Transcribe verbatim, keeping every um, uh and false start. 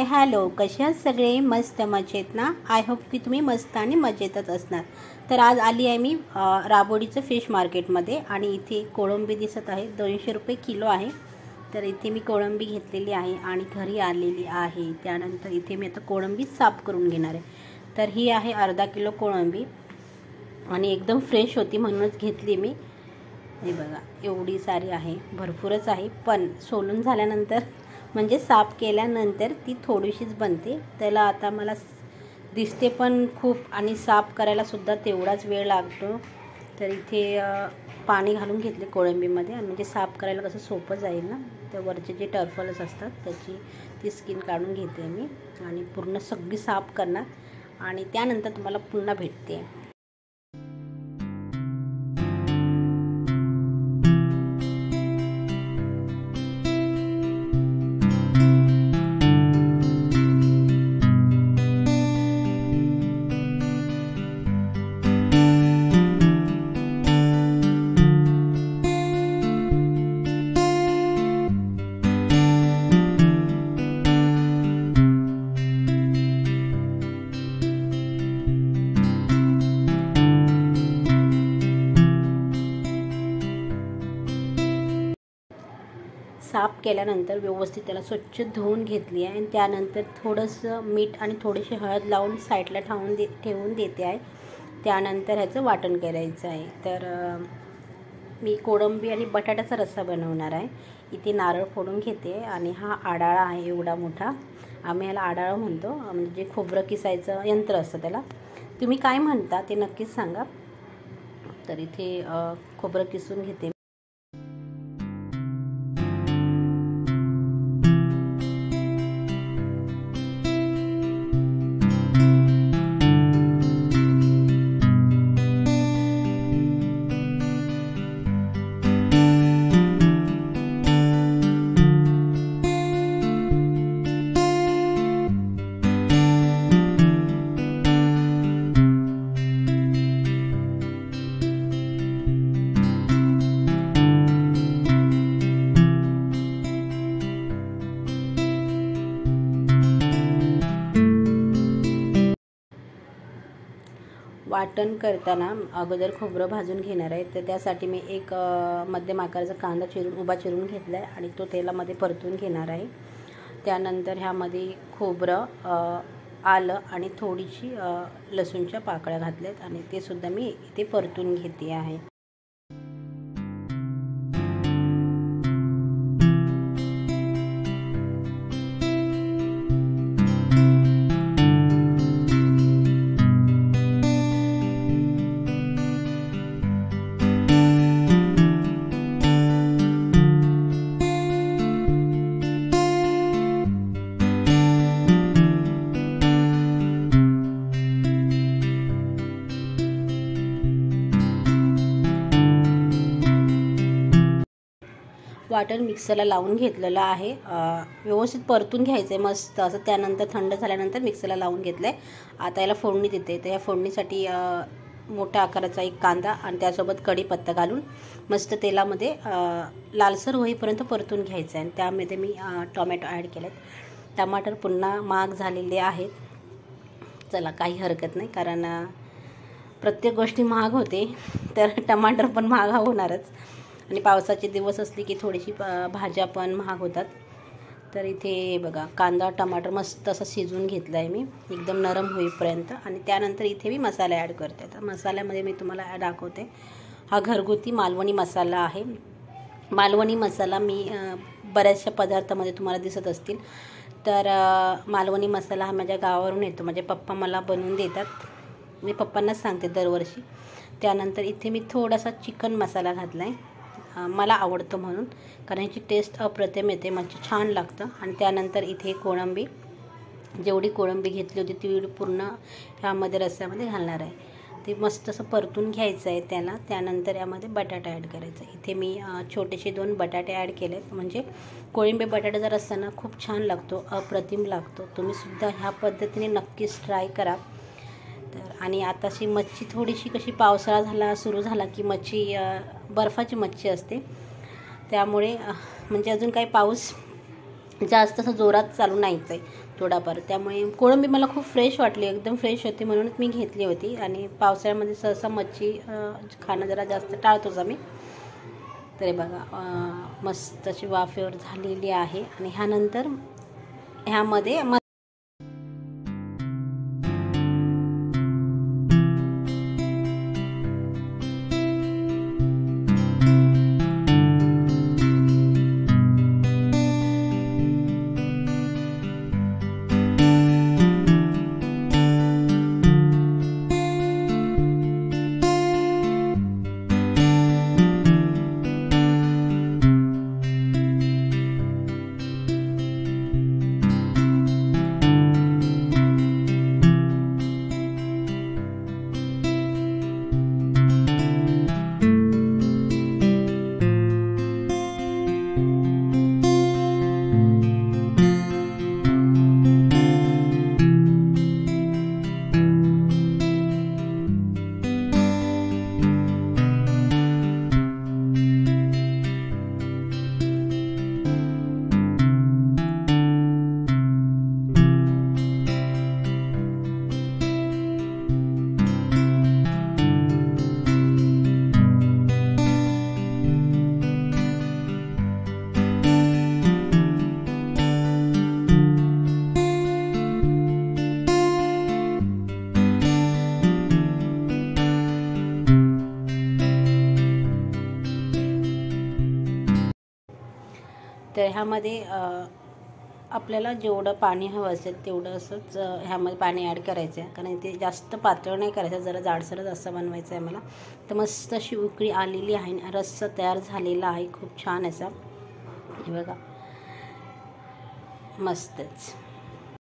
Hi hello, कसे आहात सगळे? मस्त मजेत ना? आय होप की तुम्ही मस्त आणि मजेतच असणार. तर आज आली आहे मी राबोडीचं फिश मार्केटमध्ये आणि इथे कोळंबी दिसत आहे. दोनशे रुपये किलो आहे. तर इथे मी कोळंबी घेतलेली आहे आणि घरी आलेली आहे. त्यानंतर इथे मी आता कोळंबी साफ करून घेणार आहे. तर ही आहे अर्धा किलो कोळंबी आणि एकदम फ्रेश होती म्हणूनच घेतली मी. हे बघा एवढी सारी आहे, भरपूरच आहे. पण सोलून झाल्यानंतर म्हणजे साफ केल्यानंतर ती थोडीशीच बनते. त्याला आता मला दिसते पण खूप आणि साफ करायला सुद्धा तेवढाच वेळ लागतो. तर इथे पाणी घालून घेतले कोळंबीमध्ये आणि म्हणजे साफ करायला कसं सोपं जाईल ना. त्या वरचे जे टर्फल्स असतात त्याची ती स्किन काढून घेते मी आणि पूर्ण सगळी साफ करणार आणि त्यानंतर तुम्हाला पुन्हा भेटते. साफ केल्यानंतर व्यवस्थित त्याला स्वच्छ धुवून घेतली आहे आणि त्यानंतर थोडंसं मीठ आणि थोडीशी हळद लावून साईडला ठेवून दे ठेवून देते आहे. त्यानंतर ह्याचं वाटण करायचं आहे. तर मी कोळंबी आणि बटाट्याचा रस्सा बनवणार आहे. इथे नारळ फोडून घेते आणि हा आडाळा आहे एवढा मोठा. आम्ही ह्याला आडाळा म्हणतो, म्हणजे खोबरं किसायचं यंत्र असतं त्याला. तुम्ही काय म्हणता ते नक्कीच सांगा. तर इथे खोबरं किसून घेते. वाटण करताना अगोदर खोबरं भाजून घेणार आहे. तर त्यासाठी मी एक मध्यम आकाराचा कांदा चिरून उभा चिरून घेतला आहे आणि तो तेलामध्ये परतून घेणार आहे. त्यानंतर ह्यामध्ये खोबरं, आलं आणि थोडीशी लसूणच्या पाकळ्या घातल्यात आणि ते सुद्धा मी इथे परतून घेते आहे. वाटण मिक्सरला लावून घेतलेलं आहे. व्यवस्थित परतून घ्यायचं आहे मस्त असं. त्यानंतर थंड झाल्यानंतर मिक्सरला लावून घेतलं आहे. आता याला फोडणी देते. तर या फोडणीसाठी मोठ्या आकाराचा एक कांदा आणि त्यासोबत कढीपत्ता घालून मस्त तेलामध्ये लालसर होईपर्यंत परतून घ्यायचं आहे. आणि त्यामध्ये मी टोमॅटो ॲड केलेत. टमाटर पुन्हा महाग झालेले आहेत. चला काही हरकत नाही, कारण प्रत्येक गोष्टी महाग होते तर टमाटर पण महाग होणारच. आणि पावसाचे दिवस असले की थोडीशी भाज्या पण महाग होतात. तर इथे बघा कांदा टमाटर मस्त असं शिजवून घेतलं आहे मी एकदम नरम होईपर्यंत. आणि त्यानंतर इथे मी मसाले ॲड करते. तर मसाल्यामध्ये मी तुम्हाला दाखवते. हा घरगुती मालवणी मसाला आहे. मालवणी मसाला मी बऱ्याचशा पदार्थामध्ये तुम्हाला दिसत असतील. तर मालवणी मसाला हा माझ्या गावावरून येतो. माझे पप्पा मला बनवून देतात. मी पप्पांनाच सांगते दरवर्षी. त्यानंतर इथे मी थोडासा चिकन मसाला घातला आहे. मला आवडतं म्हणून, कारण ह्याची टेस्ट अप्रतिम येते, म्हणजे छान लागतं. आणि त्यानंतर इथे कोळंबी, जेवढी कोळंबी घेतली होती ती पूर्ण ह्यामध्ये रस्स्यामध्ये घालणार आहे. ते मस्त असं परतून घ्यायचं आहे त्याला. त्यानंतर यामध्ये बटाटा ॲड करायचा. इथे मी छोटेसे दोन बटाटे ॲड केलेत. म्हणजे कोळंबी बटाट्याचा रस्सा ना खूप छान लागतो, अप्रतिम लागतो. तुम्हीसुद्धा ह्या पद्धतीने नक्कीच ट्राय करा. तर आणि आताशी मच्छी थोडीशी कशी पावसाळा झाला सुरू झाला की मच्छी बर्फाची मच्छी असते, त्यामुळे म्हणजे अजून काही पाऊस जास्त असं जोरात चालू नाहीच आहे. थोडाफार, त्यामुळे कोळंबी मला खूप फ्रेश वाटली, एकदम फ्रेश होती म्हणूनच मी घेतली होती. आणि पावसाळ्यामध्ये सहसा मच्छी खाणं जरा जास्त टाळतोच आम्ही. तरी बघा मस्त अशी वाफेवर झालेली आहे. आणि ह्यानंतर ह्यामध्ये तर ह्यामध्ये आपल्याला जेवढं पाणी हवं असेल तेवढं असंच ह्यामध्ये पाणी ॲड करायचं आहे, कारण ते जास्त पातळ नाही करायचं, जरा जाडसरच असं बनवायचं आहे मला. तर मस्त अशी उकळी आलेली आहे, रस्सा तयार झालेला आहे खूप छान असा. हे बघा मस्तच.